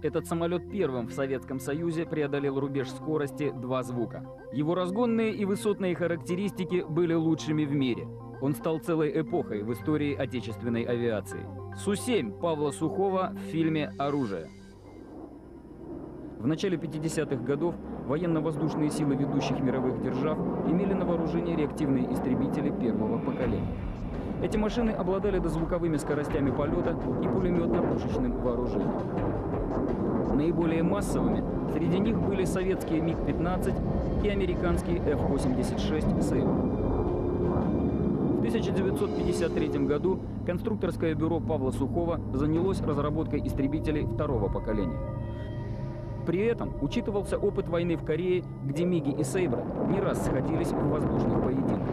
Этот самолет первым в Советском Союзе преодолел рубеж скорости 2 звука. Его разгонные и высотные характеристики были лучшими в мире. Он стал целой эпохой в истории отечественной авиации. Су-7 Павла Сухого в фильме «Оружие». В начале 50-х годов военно-воздушные силы ведущих мировых держав имели на вооружении реактивные истребители первого поколения. Эти машины обладали дозвуковыми скоростями полета и пулеметно-пушечным вооружением. Наиболее массовыми среди них были советские МиГ-15 и американские F-86 «Сейбр». В 1953 году конструкторское бюро Павла Сухого занялось разработкой истребителей второго поколения. При этом учитывался опыт войны в Корее, где МиГи и «Сейбры» не раз сходились в воздушных поединках.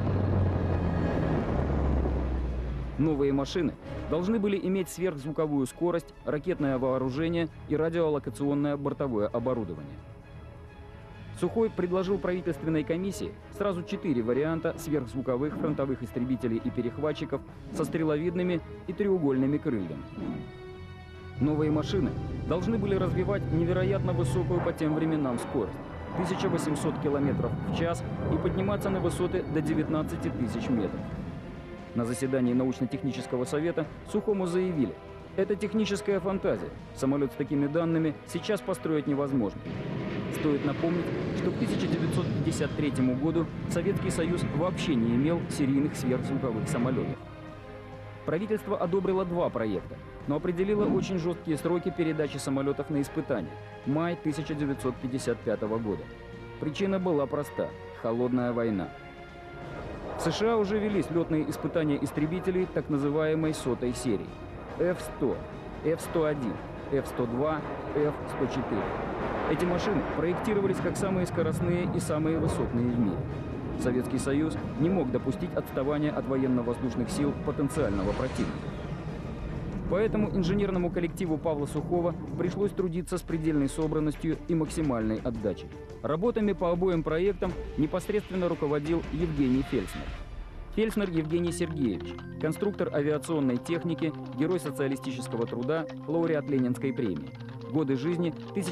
Новые машины должны были иметь сверхзвуковую скорость, ракетное вооружение и радиолокационное бортовое оборудование. Сухой предложил правительственной комиссии сразу 4 варианта сверхзвуковых фронтовых истребителей и перехватчиков со стреловидными и треугольными крыльями. Новые машины должны были развивать невероятно высокую по тем временам скорость – 1800 км в час и подниматься на высоты до 19 тысяч метров. На заседании научно-технического совета Сухому заявили: это техническая фантазия, самолет с такими данными сейчас построить невозможно. Стоит напомнить, что к 1953 году Советский Союз вообще не имел серийных сверхзвуковых самолетов. Правительство одобрило 2 проекта, но определило очень жесткие сроки передачи самолетов на испытания – май 1955 года. Причина была проста – холодная война. В США уже велись летные испытания истребителей так называемой 100-й серии – F-100, F-101, F-102, F-104. Эти машины проектировались как самые скоростные и самые высотные в мире. Советский Союз не мог допустить отставания от военно-воздушных сил потенциального противника. Поэтому инженерному коллективу Павла Сухого пришлось трудиться с предельной собранностью и максимальной отдачей. Работами по обоим проектам непосредственно руководил Евгений Фельдснер. Фельдснер Евгений Сергеевич, конструктор авиационной техники, герой социалистического труда, лауреат Ленинской премии. Годы жизни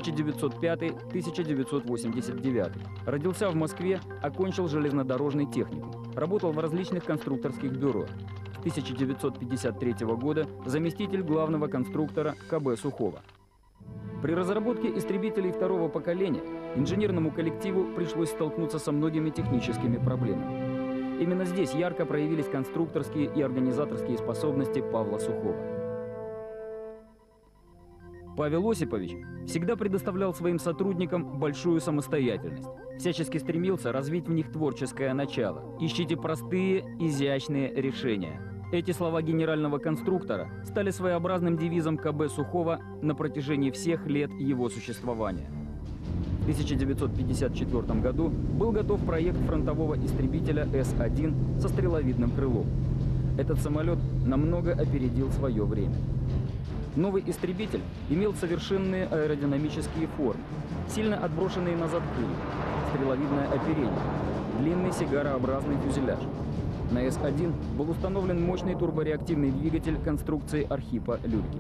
1905-1989. Родился в Москве, окончил железнодорожный техникум. Работал в различных конструкторских бюро. С 1953 года заместитель главного конструктора КБ Сухого. При разработке истребителей второго поколения инженерному коллективу пришлось столкнуться со многими техническими проблемами. Именно здесь ярко проявились конструкторские и организаторские способности Павла Сухого. Павел Осипович всегда предоставлял своим сотрудникам большую самостоятельность. Всячески стремился развить в них творческое начало. Ищите простые, изящные решения. Эти слова генерального конструктора стали своеобразным девизом КБ Сухого на протяжении всех лет его существования. В 1954 году был готов проект фронтового истребителя С-1 со стреловидным крылом. Этот самолет намного опередил свое время. Новый истребитель имел совершенные аэродинамические формы, сильно отброшенные назад крылья, стреловидное оперение, длинный сигарообразный фюзеляж. На С-1 был установлен мощный турбореактивный двигатель конструкции Архипа Люльки.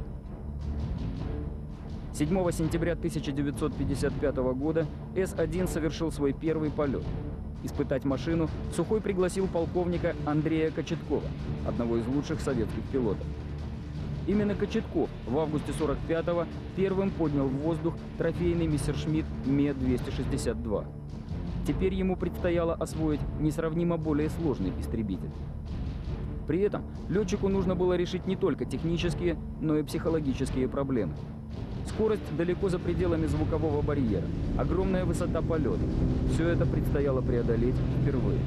7 сентября 1955 года С-1 совершил свой первый полет. Испытать машину Сухой пригласил полковника Андрея Кочеткова, одного из лучших советских пилотов. Именно Кочетков в августе 1945-го первым поднял в воздух трофейный Мессершмитт Ме-262. Теперь ему предстояло освоить несравнимо более сложный истребитель. При этом летчику нужно было решить не только технические, но и психологические проблемы. Скорость далеко за пределами звукового барьера, огромная высота полета. Все это предстояло преодолеть впервые.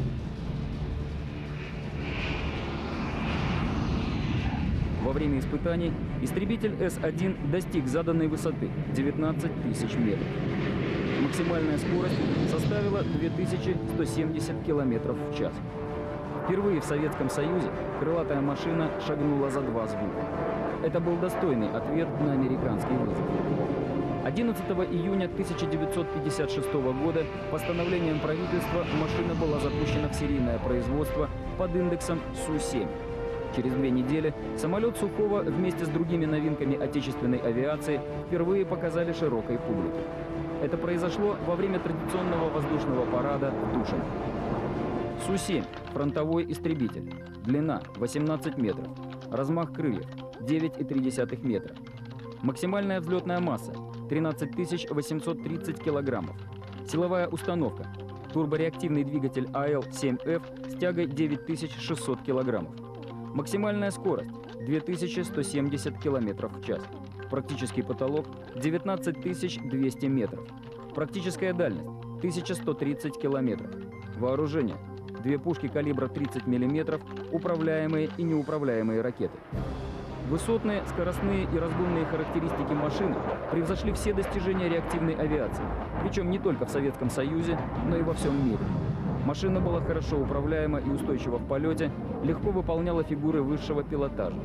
Во время испытаний истребитель С-1 достиг заданной высоты – 19 тысяч метров. Максимальная скорость составила 2170 км в час. Впервые в Советском Союзе крылатая машина шагнула за 2 звука. Это был достойный ответ на американский вызов. 11 июня 1956 года постановлением правительства машина была запущена в серийное производство под индексом Су-7. Через 2 недели самолет Сухого вместе с другими новинками отечественной авиации впервые показали широкой публике. Это произошло во время традиционного воздушного парада в Тушино. Су-7 – фронтовой истребитель. Длина – 18 метров. Размах крыльев – 9,3 метра. Максимальная взлетная масса – 13 830 килограммов. Силовая установка – турбореактивный двигатель АЛ-7Ф с тягой 9600 килограммов. Максимальная скорость – 2170 километров в час. Практический потолок – 19 200 метров. Практическая дальность – 1130 километров. Вооружение – 2 пушки калибра 30 мм, управляемые и неуправляемые ракеты. Высотные, скоростные и разгонные характеристики машины превзошли все достижения реактивной авиации, причем не только в Советском Союзе, но и во всем мире. Машина была хорошо управляема и устойчива в полете, легко выполняла фигуры высшего пилотажа.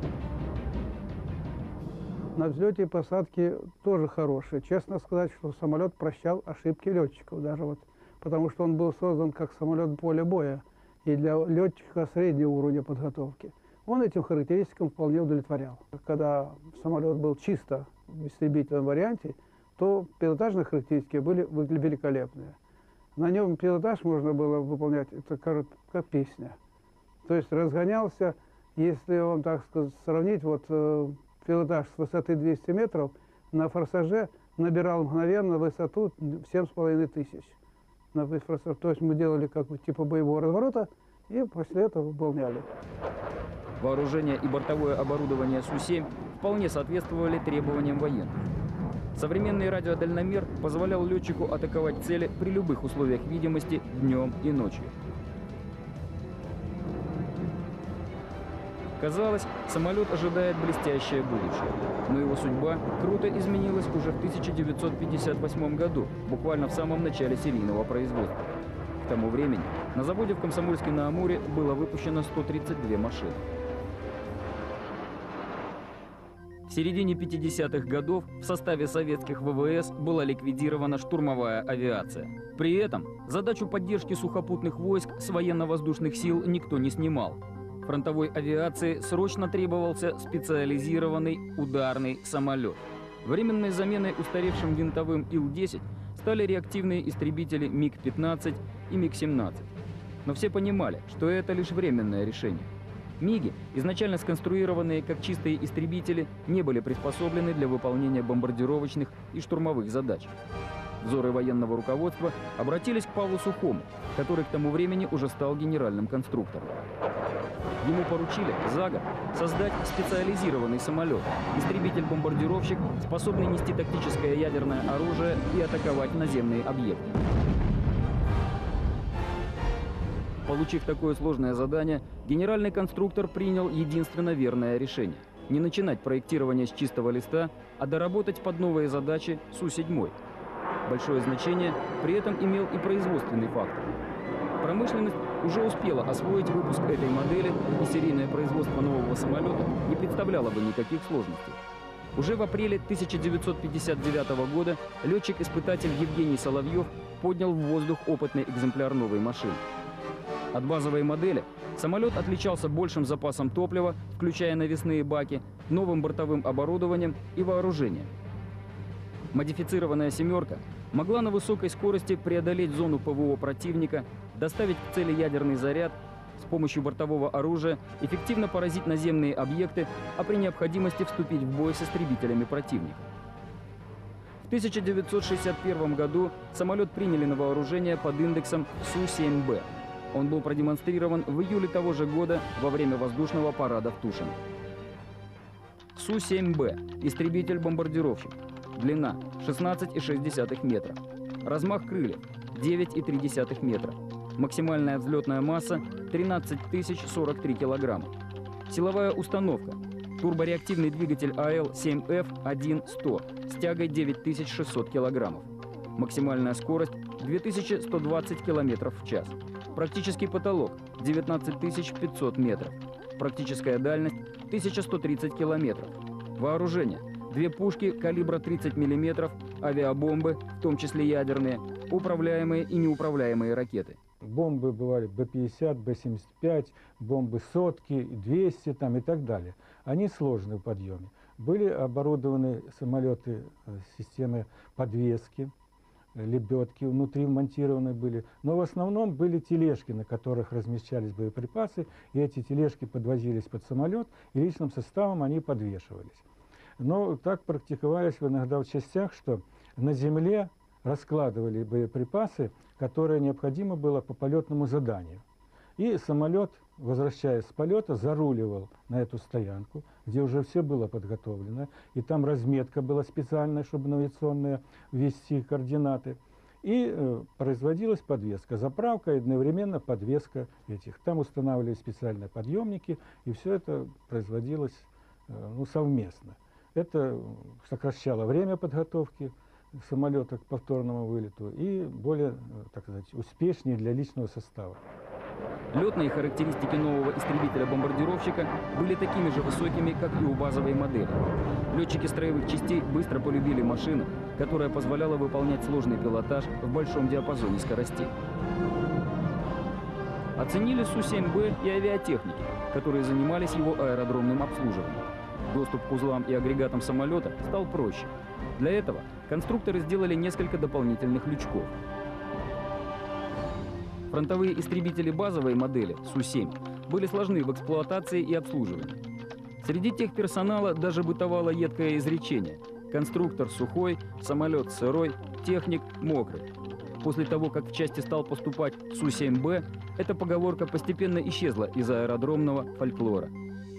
На взлете и посадке тоже хорошие. Честно сказать, что самолет прощал ошибки летчиков, даже вот, потому что он был создан как самолет поля боя и для летчика среднего уровня подготовки. Он этим характеристикам вполне удовлетворял. Когда самолет был чисто в истребительном варианте, то пилотажные характеристики были великолепные. На нем пилотаж можно было выполнять, это как песня. То есть разгонялся, если вам, так сказать, сравнить, вот пилотаж с высоты 200 метров на форсаже набирал мгновенно высоту 7500. То есть мы делали как бы типа боевого разворота и после этого выполняли. Вооружение и бортовое оборудование Су-7 вполне соответствовали требованиям военных. Современный радиодальномер позволял летчику атаковать цели при любых условиях видимости днем и ночью. Казалось, самолет ожидает блестящее будущее, но его судьба круто изменилась уже в 1958 году, буквально в самом начале серийного производства. К тому времени на заводе в Комсомольске-на-Амуре было выпущено 132 машины. В середине 50-х годов в составе советских ВВС была ликвидирована штурмовая авиация. При этом задачу поддержки сухопутных войск с военно-воздушных сил никто не снимал. Фронтовой авиации срочно требовался специализированный ударный самолет. Временной заменой устаревшим винтовым Ил-10 стали реактивные истребители МиГ-15 и МиГ-17. Но все понимали, что это лишь временное решение. МиГи, изначально сконструированные как чистые истребители, не были приспособлены для выполнения бомбардировочных и штурмовых задач. Взоры военного руководства обратились к Павлу Сухому, который к тому времени уже стал генеральным конструктором. Ему поручили за год создать специализированный самолет, истребитель-бомбардировщик, способный нести тактическое ядерное оружие и атаковать наземные объекты. Получив такое сложное задание, генеральный конструктор принял единственно верное решение – не начинать проектирование с чистого листа, а доработать под новые задачи Су-7. Большое значение при этом имел и производственный фактор. Промышленность уже успела освоить выпуск этой модели, и серийное производство нового самолета не представляло бы никаких сложностей. Уже в апреле 1959 года летчик-испытатель Евгений Соловьев поднял в воздух опытный экземпляр новой машины. От базовой модели самолет отличался большим запасом топлива, включая навесные баки, новым бортовым оборудованием и вооружением. Модифицированная «семерка» могла на высокой скорости преодолеть зону ПВО противника, доставить к цели ядерный заряд, с помощью бортового оружия эффективно поразить наземные объекты, а при необходимости вступить в бой с истребителями противника. В 1961 году самолет приняли на вооружение под индексом Су-7Б. Он был продемонстрирован в июле того же года во время воздушного парада в Тушино. Су-7Б – истребитель-бомбардировщик. Длина – 16,6 метра. Размах крыльев – 9,3 метра. Максимальная взлетная масса – 13 043 килограмма. Силовая установка – турбореактивный двигатель АЛ-7Ф-1-100 с тягой 9600 килограммов. Максимальная скорость – 2120 километров в час. Практический потолок – 19 500 метров. Практическая дальность – 1130 километров. Вооружение – 2 пушки калибра 30 мм, авиабомбы, в том числе ядерные, управляемые и неуправляемые ракеты. Бомбы бывали Б-50, Б-75, бомбы сотки, 200 там, и так далее. Они сложны в подъеме. Были оборудованы самолеты системы подвески, лебедки внутри вмонтированы были. Но в основном были тележки, на которых размещались боеприпасы, и эти тележки подвозились под самолет, и личным составом они подвешивались. Но так практиковались иногда в частях, что на земле раскладывали боеприпасы, которые необходимо было по полетному заданию. И самолет, возвращаясь с полета, заруливал на эту стоянку, где уже все было подготовлено, и там разметка была специальная, чтобы навигационная ввести координаты. И производилась подвеска, заправка и одновременно подвеска этих. Там устанавливались специальные подъемники, и все это производилось совместно. Это сокращало время подготовки самолета к повторному вылету и более, так сказать, успешнее для личного состава. Летные характеристики нового истребителя-бомбардировщика были такими же высокими, как и у базовой модели. Летчики строевых частей быстро полюбили машину, которая позволяла выполнять сложный пилотаж в большом диапазоне скоростей. Оценили Су-7Б и авиатехники, которые занимались его аэродромным обслуживанием. Доступ к узлам и агрегатам самолета стал проще. Для этого конструкторы сделали несколько дополнительных лючков. Фронтовые истребители базовой модели Су-7 были сложны в эксплуатации и обслуживании. Среди техперсонала даже бытовало едкое изречение: конструктор сухой, самолет сырой, техник мокрый. После того, как в части стал поступать Су-7Б, эта поговорка постепенно исчезла из аэродромного фольклора.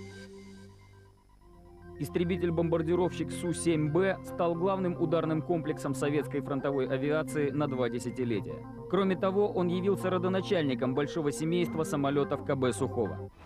Истребитель-бомбардировщик Су-7Б стал главным ударным комплексом советской фронтовой авиации на 2 десятилетия. Кроме того, он явился родоначальником большого семейства самолетов КБ Сухого.